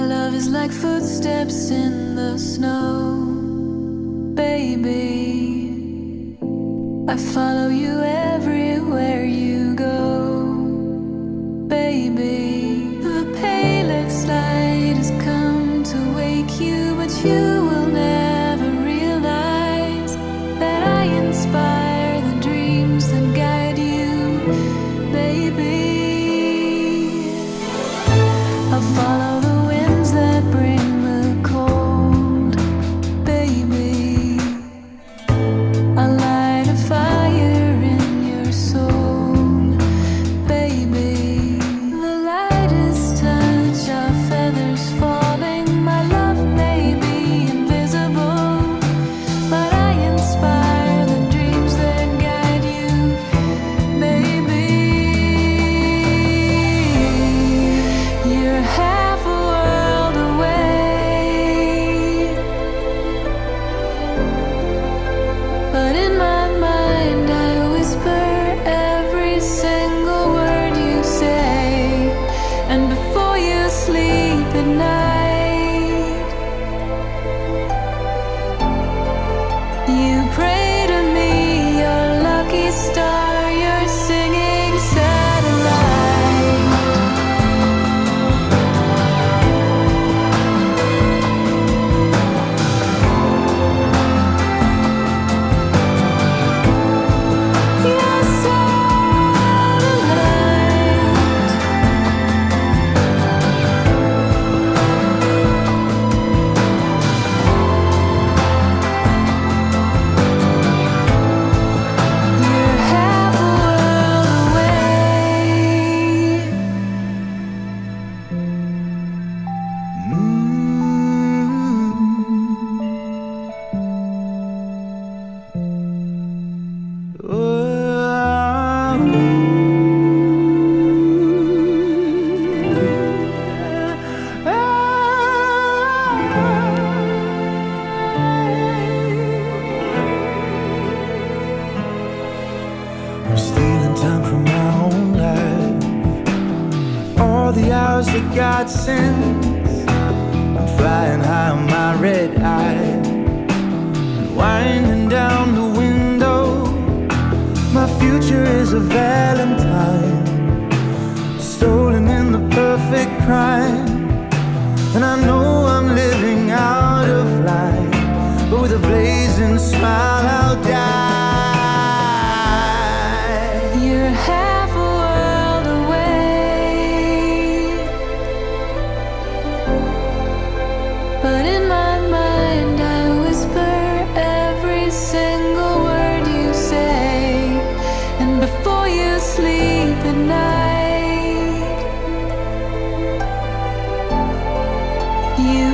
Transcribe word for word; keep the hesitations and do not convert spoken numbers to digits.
love is like footsteps in the snow, baby. I follow you everywhere you go, baby. The palest light has come to wake you, but you will never realize that I inspire the dreams that guide you, baby. I'll follow the winds that bring the cold, baby. I'll light a fire in your soul, baby. The lightest touch of feathers falling. My love may be invisible, but I inspire the dreams that guide you, baby. You're half a world away, but in my mind I whisper every single word you say. And before you sleep at night, you pray to me, your lucky star, your singing satellite. Your satellite. You're half a world away. I'm stealing time from my own life, all the hours that God sends. I'm flying high on my red eye, winding down the window. My future is a valentine, stolen in the perfect crime. And I know I'm living out of line, but with a blazing smile I'll die. You're half a world away, but in my mind I whisper every single word you say. And before you sleep at night, you